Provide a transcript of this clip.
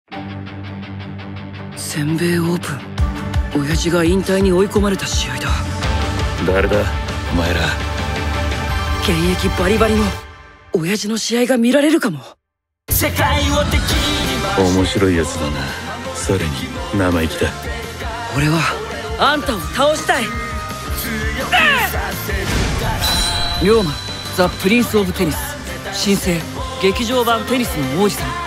全米オープン、親父が引退に追い込まれた試合だ。 誰だお前ら。 現役バリバリの親父の試合が見られるかも。 世界を敵に面白いやつだな。それに生意気だ。 俺はあんたを倒したい。龍馬ザ・プリンス・オブ・テニス新生劇場版テニスの王子様。